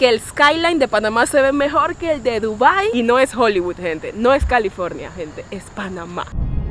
que el skyline de Panamá se ve mejor que el de Dubái. Y no es Hollywood, gente, no es California, gente, es Panamá.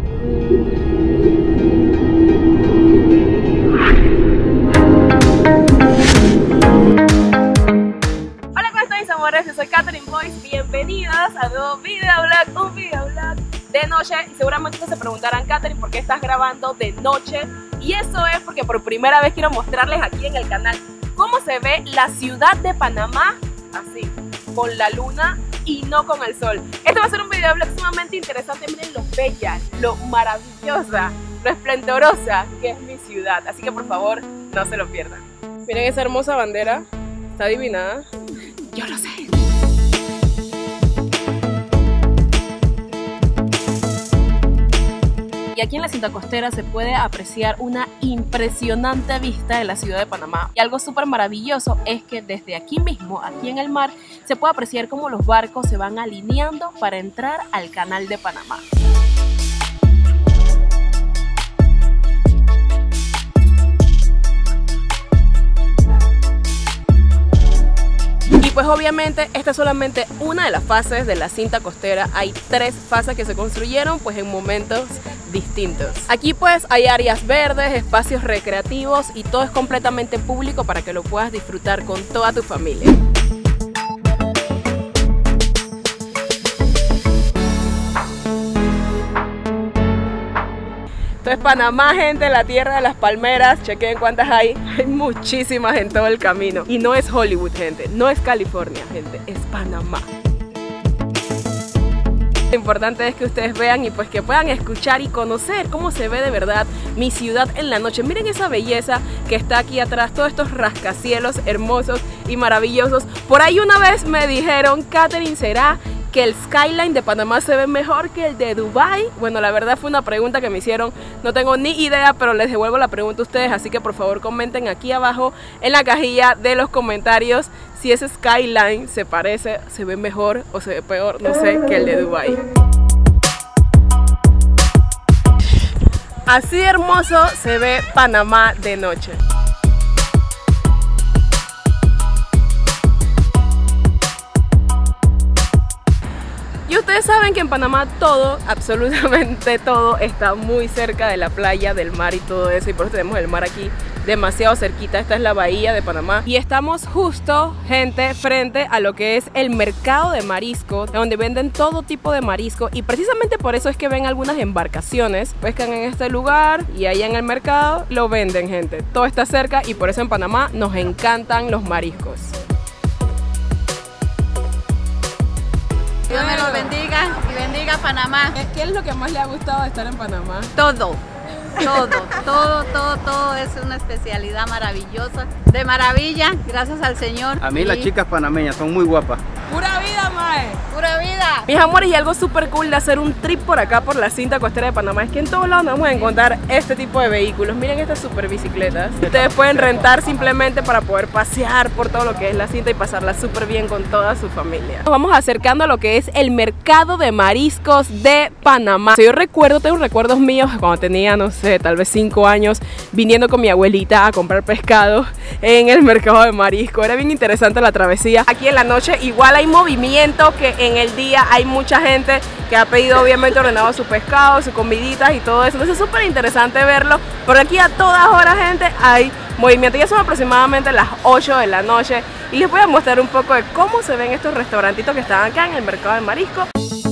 Amores, yo soy Catherine Boyce, bienvenidos a un nuevo videoblog, de noche. Y seguramente se preguntarán, Catherine, ¿por qué estás grabando de noche? Y eso es porque por primera vez quiero mostrarles aquí en el canal cómo se ve la ciudad de Panamá así, con la luna y no con el sol. Este va a ser un videoblog sumamente interesante. Miren lo bella, lo maravillosa, lo esplendorosa que es mi ciudad, así que por favor no se lo pierdan. Miren esa hermosa bandera, está adivinada. Yo lo sé. Y aquí en la cinta costera se puede apreciar una impresionante vista de la ciudad de Panamá. Y algo súper maravilloso es que desde aquí mismo, aquí en el mar, se puede apreciar cómo los barcos se van alineando para entrar al canal de Panamá. Y pues obviamente esta es solamente una de las fases de la cinta costera. Hay 3 fases que se construyeron pues en momentos distintos. Aquí pues hay áreas verdes, espacios recreativos y todo es completamente público para que lo puedas disfrutar con toda tu familia. Esto es Panamá, gente, la tierra de las palmeras. Chequen cuántas hay. Hay muchísimas en todo el camino. Y no es Hollywood, gente, no es California, gente, es Panamá. Lo importante es que ustedes vean y pues que puedan escuchar y conocer cómo se ve de verdad mi ciudad en la noche. Miren esa belleza que está aquí atrás, todos estos rascacielos hermosos y maravillosos. Por ahí una vez me dijeron, Catherine, ¿será que el skyline de Panamá se ve mejor que el de Dubái? Bueno, la verdad fue una pregunta que me hicieron, no tengo ni idea, pero les devuelvo la pregunta a ustedes, así que por favor comenten aquí abajo en la cajilla de los comentarios si ese skyline se parece, se ve mejor o se ve peor, no sé, que el de Dubái. Así hermoso se ve Panamá de noche. Y ustedes saben que en Panamá todo, absolutamente todo, está muy cerca de la playa, del mar y todo eso. Y por eso tenemos el mar aquí demasiado cerquita. Esta es la bahía de Panamá. Y estamos justo, gente, frente a lo que es el mercado de marisco, donde venden todo tipo de marisco. Y precisamente por eso es que ven algunas embarcaciones, pescan en este lugar y allá en el mercado lo venden, gente. Todo está cerca y por eso en Panamá nos encantan los mariscos. Dios me lo bendiga y bendiga Panamá. ¿Qué es lo que más le ha gustado de estar en Panamá? Todo es una especialidad maravillosa, de maravilla, gracias al Señor. A mí las chicas panameñas son muy guapas. ¡Pura vida, mae! ¡Pura vida! Mis amores, y algo súper cool de hacer un trip por acá, por la cinta costera de Panamá, es que en todos lados vamos a encontrar este tipo de vehículos. Miren estas super bicicletas. Ustedes pueden rentar simplemente para poder pasear por todo lo que es la cinta y pasarla súper bien con toda su familia. Nos vamos acercando a lo que es el mercado de mariscos de Panamá. Yo tengo recuerdos míos cuando tenía, no sé, tal vez 5 años, viniendo con mi abuelita a comprar pescado en el mercado de marisco. Era bien interesante la travesía. Aquí en la noche igual hay movimiento, que en el día hay mucha gente que ha pedido, obviamente ordenado su pescado, sus comiditas y todo eso. Entonces es súper interesante verlo. Por aquí a todas horas, gente, hay movimiento. Ya son aproximadamente las 8 de la noche y les voy a mostrar un poco de cómo se ven estos restaurantitos que están acá en el mercado de marisco.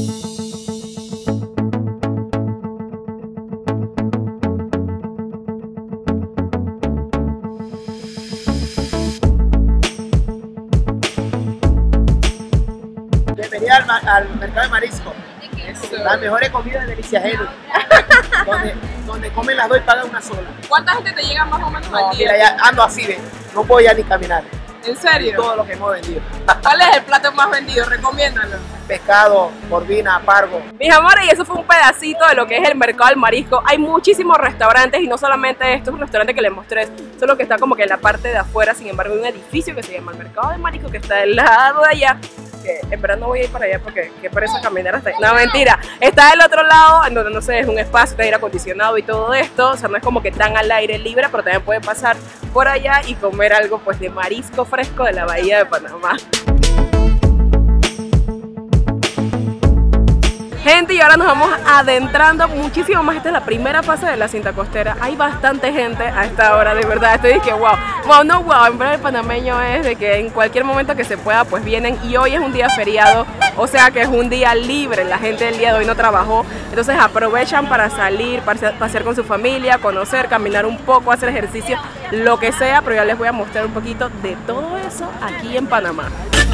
Bienvenida al mercado de marisco. Las mejores comidas de Delicia Genu, donde comen las dos y pagan una sola. ¿Cuánta gente te llega más o menos al día? Mira, ya ando así de, no puedo ya ni caminar. ¿En serio? Todo lo que hemos vendido. ¿Cuál es el plato más vendido? Recomiéndalo. Pescado, corvina, pargo. Mis amores, y eso fue un pedacito de lo que es el mercado del marisco. Hay muchísimos restaurantes y no solamente estos restaurantes que les mostré, solo que está como que en la parte de afuera. Sin embargo, hay un edificio que se llama el mercado del marisco que está del lado de allá, que que en verdad no voy a ir para allá porque qué pereza caminar hasta ahí. No, mentira. Está del otro lado, en donde no sé, es un espacio de aire acondicionado y todo esto. O sea, no es como que tan al aire libre, pero también pueden pasar por allá y comer algo pues de marisco fresco de la bahía de Panamá. Gente, y ahora nos vamos adentrando muchísimo más. Esta es la primera fase de la cinta costera. Hay bastante gente a esta hora, de verdad. Estoy de que wow, en verdad el panameño es de que en cualquier momento que se pueda pues vienen, y hoy es un día feriado, o sea que es un día libre. La gente del día de hoy no trabajó, entonces aprovechan para salir, pasear con su familia, conocer, caminar un poco, hacer ejercicio, lo que sea, pero ya les voy a mostrar un poquito de todo eso aquí en Panamá.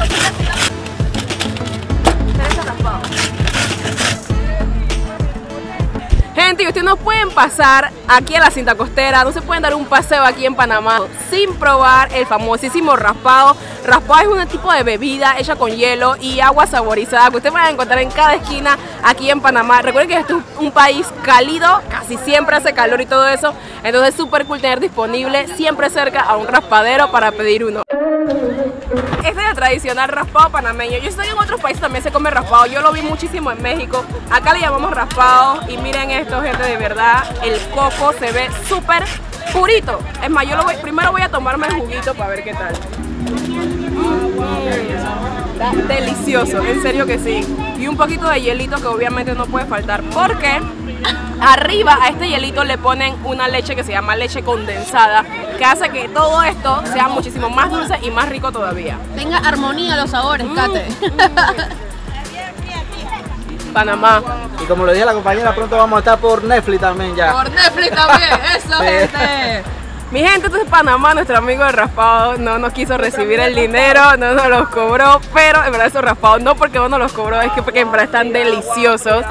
Gente, y ustedes no pueden pasar aquí a la cinta costera, no se pueden dar un paseo aquí en Panamá sin probar el famosísimo raspado. Raspado es un tipo de bebida hecha con hielo y agua saborizada que ustedes van a encontrar en cada esquina aquí en Panamá. Recuerden que este es un país cálido, casi siempre hace calor y todo eso, entonces es súper cool tener disponible siempre cerca a un raspadero para pedir uno. Este es el tradicional raspado panameño. Yo sé que en otros países también se come raspado. Yo lo vi muchísimo en México. Acá le llamamos raspado. Y miren esto, gente, de verdad. El coco se ve súper purito. Es más, yo primero voy a tomarme el juguito para ver qué tal. Está delicioso, en serio que sí. Y un poquito de hielito que obviamente no puede faltar, porque arriba a este hielito le ponen una leche que se llama leche condensada, que hace que todo esto sea muchísimo más dulce y más rico todavía. Tenga armonía los sabores, Kate. Panamá. Y como lo dije a la compañera, pronto vamos a estar por Netflix también ya. Por Netflix también, eso, gente. Mi gente, entonces Panamá, nuestro amigo de raspado no nos quiso recibir el dinero, no nos los cobró, pero en verdad esos raspados no porque no nos los cobró, es que porque en verdad están deliciosos.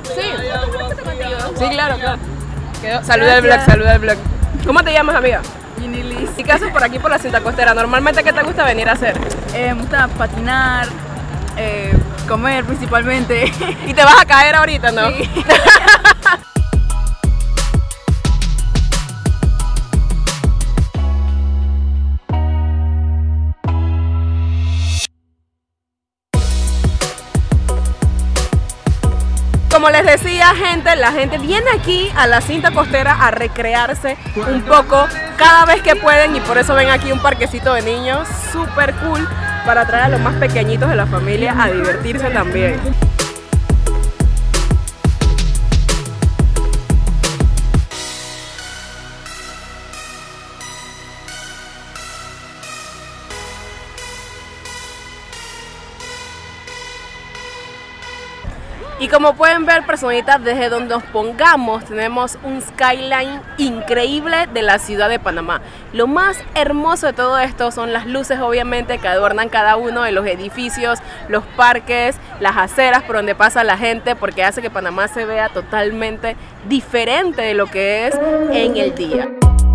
Sí, claro. Saluda al blog. ¿Cómo te llamas, amiga? Yinilis. ¿Y qué haces por aquí por la cinta costera? Normalmente, ¿qué te gusta venir a hacer? Me gusta patinar, comer principalmente. ¿Y te vas a caer ahorita, no? Sí. Como les decía, gente, la gente viene aquí a la cinta costera a recrearse un poco cada vez que pueden, y por eso ven aquí un parquecito de niños súper cool para traer a los más pequeñitos de la familia a divertirse también. Y como pueden ver, personitas, desde donde nos pongamos tenemos un skyline increíble de la ciudad de Panamá. Lo más hermoso de todo esto son las luces, obviamente, que adornan cada uno de los edificios, los parques, las aceras por donde pasa la gente, porque hace que Panamá se vea totalmente diferente de lo que es en el día.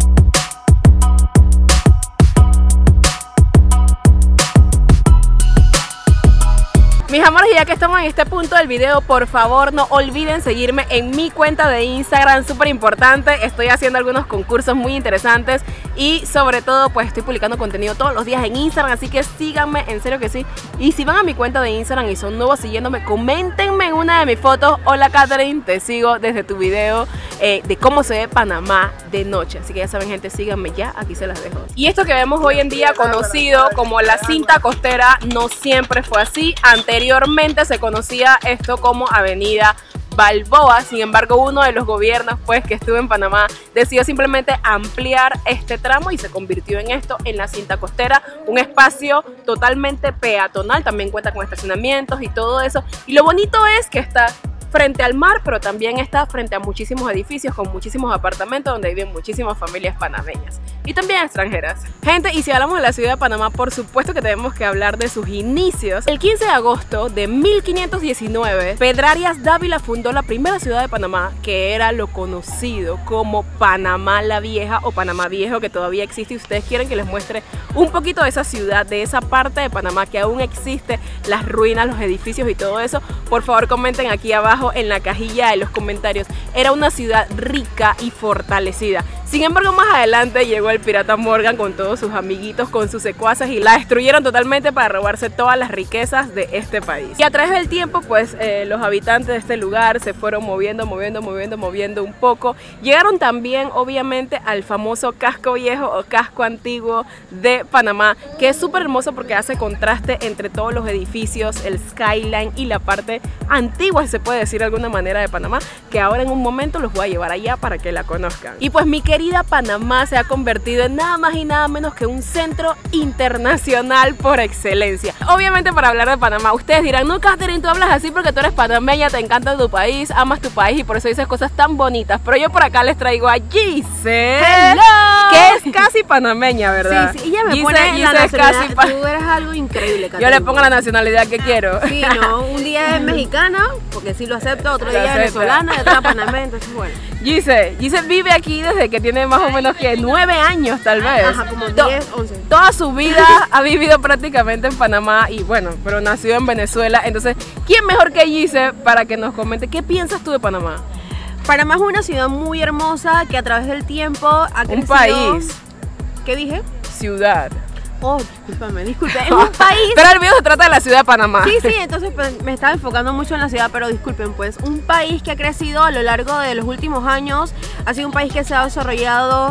Mis amores, ya que estamos en este punto del video, por favor no olviden seguirme en mi cuenta de Instagram, súper importante. Estoy haciendo algunos concursos muy interesantes y sobre todo pues estoy publicando contenido todos los días en Instagram, así que síganme, en serio que sí. Y si van a mi cuenta de Instagram y son nuevos siguiéndome, coméntenme en una de mis fotos: hola Catherine, te sigo desde tu video de cómo se ve Panamá de noche. Así que ya saben, gente, síganme ya, aquí se las dejo. Y esto que vemos hoy en día, conocido como la cinta costera, no siempre fue así. Anteriormente se conocía esto como Avenida Balboa. Sin embargo, uno de los gobiernos pues que estuvo en Panamá decidió simplemente ampliar este tramo y se convirtió en esto, en la cinta costera, un espacio totalmente peatonal. También cuenta con estacionamientos y todo eso, y lo bonito es que está frente al mar, pero también está frente a muchísimos edificios con muchísimos apartamentos donde viven muchísimas familias panameñas y también extranjeras. Gente, y si hablamos de la ciudad de Panamá, por supuesto que tenemos que hablar de sus inicios. El 15 de agosto de 1519, Pedro Arias Dávila fundó la primera ciudad de Panamá, que era lo conocido como Panamá la Vieja o Panamá Viejo, que todavía existe. Y ustedes quieren que les muestre un poquito de esa ciudad, de esa parte de Panamá que aún existe, las ruinas, los edificios y todo eso, por favor comenten aquí abajo en la cajilla de los comentarios. Era una ciudad rica y fortalecida. Sin embargo, más adelante llegó el el pirata Morgan con todos sus amiguitos, con sus secuaces, y la destruyeron totalmente para robarse todas las riquezas de este país. Y a través del tiempo, pues los habitantes de este lugar se fueron moviendo un poco. Llegaron también, obviamente, al famoso casco viejo o casco antiguo de Panamá, que es súper hermoso porque hace contraste entre todos los edificios, el skyline y la parte antigua, si se puede decir de alguna manera, de Panamá, que ahora en un momento los voy a llevar allá para que la conozcan. Y pues mi querida Panamá se ha convertido en nada más y nada menos que un centro internacional por excelencia. Obviamente, para hablar de Panamá, ustedes dirán, no, Katherine, tú hablas así porque tú eres panameña, te encanta tu país, amas tu país y por eso dices cosas tan bonitas. Pero yo por acá les traigo a Gise, que es casi panameña, ¿verdad? Sí, sí, ella me Gise, pone la Gise es casi nacionalidad. Tú eres algo increíble, Katherine. Yo le pongo la nacionalidad que quiero. Sí, no, un día es mexicana, porque sí lo acepto, otro día es venezolana y otra panameña, entonces bueno. Gise vive aquí desde que tiene más o menos que 9 años tal vez. Ajá, como 10, 11. Toda su vida ha vivido prácticamente en Panamá y bueno, pero nació en Venezuela. Entonces, ¿quién mejor que Gise para que nos comente qué piensas tú de Panamá? Panamá es una ciudad muy hermosa que a través del tiempo ha crecido. Un país. ¿Qué dije? Ciudad. Oh, disculpe, es un país. Pero el video se trata de la ciudad de Panamá. Sí, entonces pues, me estaba enfocando mucho en la ciudad, pero disculpen, pues un país que ha crecido a lo largo de los últimos años, ha sido un país que se ha desarrollado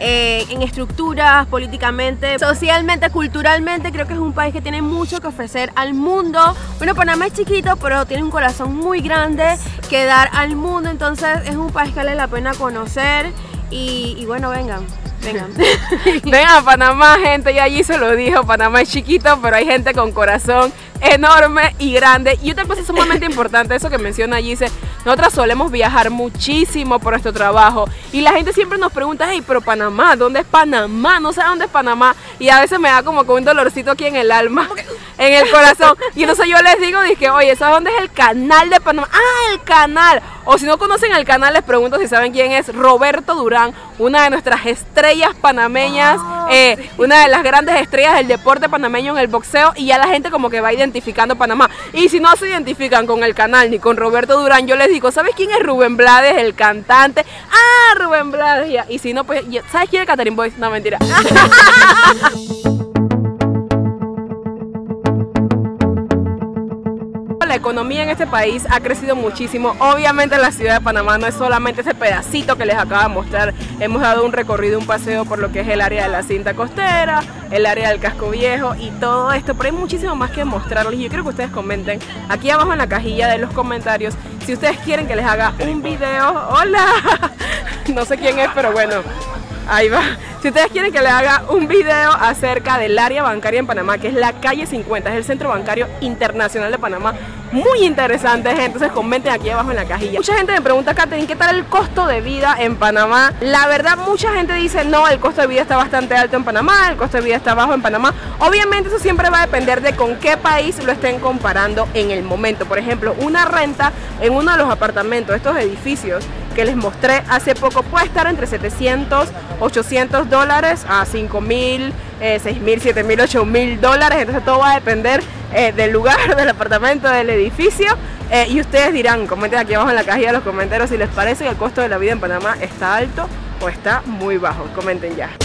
en estructuras, políticamente, socialmente, culturalmente. Creo que es un país que tiene mucho que ofrecer al mundo. Bueno, Panamá es chiquito, pero tiene un corazón muy grande que dar al mundo, entonces es un país que vale la pena conocer y bueno, vengan. Vengan a Panamá, gente, ya allí se lo dijo, Panamá es chiquito, pero hay gente con corazón enorme y grande. Y otra cosa sumamente importante, eso que menciona Gise, nosotras solemos viajar muchísimo por nuestro trabajo y la gente siempre nos pregunta, hey, pero Panamá, ¿dónde es Panamá? No sé dónde es Panamá, y a veces me da como con un dolorcito aquí en el alma, en el corazón, y entonces yo les digo, dije, oye, ¿sabes dónde es el canal de Panamá? ¡Ah, el canal! O si no conocen el canal, les pregunto si saben quién es Roberto Durán, una de nuestras estrellas panameñas, una de las grandes estrellas del deporte panameño en el boxeo, y ya la gente como que va identificando Panamá. Y si no se identifican con el canal ni con Roberto Durán, yo les digo, ¿sabes quién es Rubén Blades, el cantante? ¡Ah, Rubén Blades! Ya. Y si no, pues, ¿sabes quién es Katherine Boyce? No, mentira. La economía en este país ha crecido muchísimo. Obviamente la ciudad de Panamá no es solamente ese pedacito que les acabo de mostrar. Hemos dado un recorrido, un paseo por lo que es el área de la cinta costera, el área del casco viejo y todo esto, pero hay muchísimo más que mostrarles y yo quiero que ustedes comenten aquí abajo en la cajilla de los comentarios si ustedes quieren que les haga un video. ¡Hola! No sé quién es, pero bueno, ahí va. Si ustedes quieren que les haga un video acerca del área bancaria en Panamá, que es la calle 50, es el Centro Bancario Internacional de Panamá, muy interesante, gente, entonces comenten aquí abajo en la cajilla. Mucha gente me pregunta, Katherine, ¿qué tal el costo de vida en Panamá? La verdad, mucha gente dice, no, el costo de vida está bastante alto en Panamá, el costo de vida está bajo en Panamá. Obviamente eso siempre va a depender de con qué país lo estén comparando en el momento. Por ejemplo, una renta en uno de los apartamentos, estos edificios que les mostré hace poco, puede estar entre 700, 800 dólares a 5.000, 6.000, 7.000, 8.000 dólares. Entonces todo va a depender del lugar, del apartamento, del edificio. Y ustedes dirán, comenten aquí abajo en la cajilla de los comentarios si les parece que el costo de la vida en Panamá está alto o está muy bajo. Comenten ya.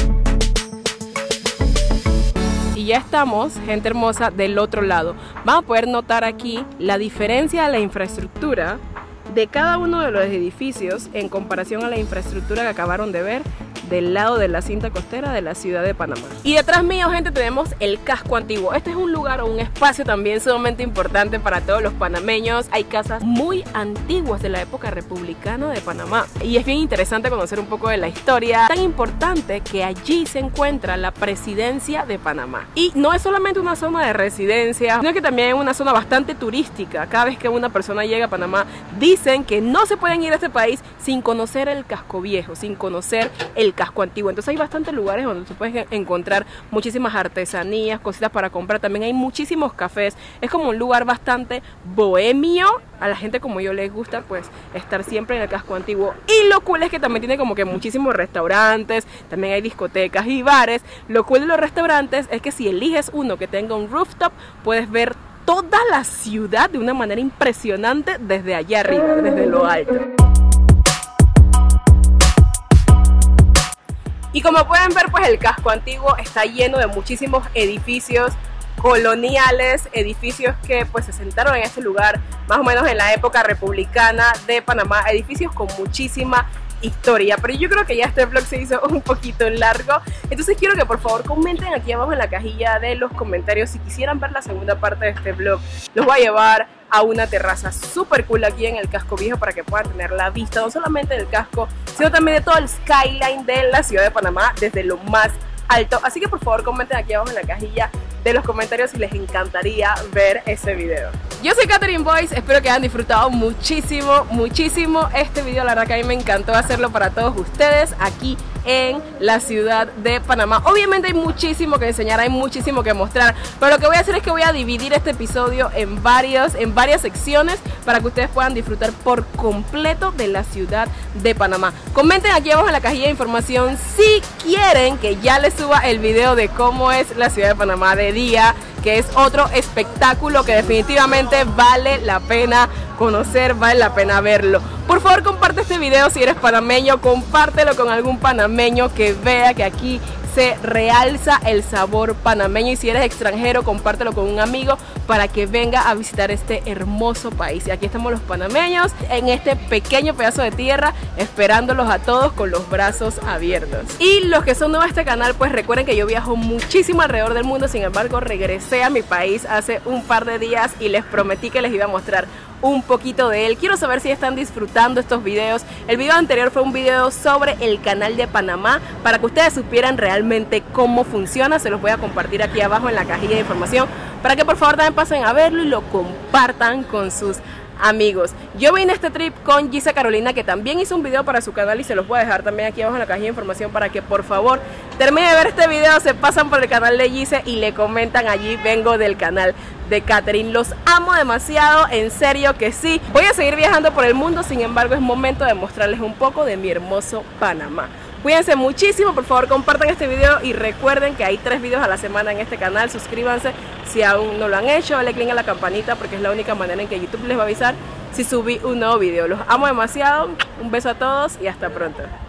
Y ya estamos, gente hermosa, del otro lado. Van a poder notar aquí la diferencia de la infraestructura de cada uno de los edificios en comparación a la infraestructura que acabaron de ver del lado de la cinta costera de la ciudad de Panamá. Y detrás mío, gente, tenemos el casco antiguo. Este es un lugar o un espacio también sumamente importante para todos los panameños. Hay casas muy antiguas de la época republicana de Panamá y es bien interesante conocer un poco de la historia. Tan importante que allí se encuentra la presidencia de Panamá. Y no es solamente una zona de residencia, sino que también es una zona bastante turística. Cada vez que una persona llega a Panamá, dicen que no se pueden ir a este país sin conocer el casco viejo, sin conocer el casco antiguo. Entonces hay bastantes lugares donde tú puedes encontrar muchísimas artesanías, cositas para comprar. También hay muchísimos cafés. Es como un lugar bastante bohemio. A la gente como yo les gusta pues estar siempre en el casco antiguo. Y lo cool es que también tiene como que muchísimos restaurantes. También hay discotecas y bares. Lo cool de los restaurantes es que si eliges uno que tenga un rooftop, puedes ver toda la ciudad de una manera impresionante desde allá arriba, desde lo alto. Y como pueden ver, pues el casco antiguo está lleno de muchísimos edificios coloniales, edificios que pues se sentaron en este lugar más o menos en la época republicana de Panamá, edificios con muchísima historia, pero yo creo que ya este vlog se hizo un poquito largo, entonces quiero que por favor comenten aquí abajo en la cajilla de los comentarios si quisieran ver la segunda parte de este vlog. Los voy a llevar a una terraza súper cool aquí en el casco viejo para que puedan tener la vista no solamente del casco, sino también de todo el skyline de la ciudad de Panamá desde lo más alto, así que por favor comenten aquí abajo en la cajilla de los comentarios si les encantaría ver ese video. Yo soy Catherine Boyce, espero que hayan disfrutado muchísimo este video, la verdad que a mí me encantó hacerlo para todos ustedes aquí en la ciudad de Panamá. Obviamente hay muchísimo que enseñar, hay muchísimo que mostrar, pero lo que voy a hacer es que voy a dividir este episodio en varias secciones para que ustedes puedan disfrutar por completo de la ciudad de Panamá. Comenten aquí abajo en la cajilla de información si quieren que ya les suba el video de cómo es la ciudad de Panamá de día, que es otro espectáculo que definitivamente vale la pena conocer, vale la pena verlo. Por favor, comparte este video si eres panameño, compártelo con algún panameño que vea que aquí se realza el sabor panameño, y si eres extranjero, compártelo con un amigo para que venga a visitar este hermoso país. Y aquí estamos los panameños en este pequeño pedazo de tierra esperándolos a todos con los brazos abiertos. Y los que son nuevos a este canal, pues recuerden que yo viajo muchísimo alrededor del mundo, sin embargo regresé a mi país hace un par de días y les prometí que les iba a mostrar un poquito de él. Quiero saber si están disfrutando estos videos. El video anterior fue un video sobre el canal de Panamá para que ustedes supieran realmente cómo funciona. Se los voy a compartir aquí abajo en la cajilla de información para que por favor también pasen a verlo y lo compartan con sus amigos. Yo vine a este trip con Gisa Carolina, que también hizo un video para su canal y se los voy a dejar también aquí abajo en la cajilla de información para que por favor terminen de ver este video, se pasan por el canal de Gisa y le comentan allí: vengo del canal de Catherine. Los amo demasiado, en serio que sí. Voy a seguir viajando por el mundo, sin embargo es momento de mostrarles un poco de mi hermoso Panamá. Cuídense muchísimo, por favor compartan este video y recuerden que hay 3 videos a la semana en este canal. Suscríbanse si aún no lo han hecho, dale click a la campanita porque es la única manera en que YouTube les va a avisar si subí un nuevo video. Los amo demasiado, un beso a todos y hasta pronto.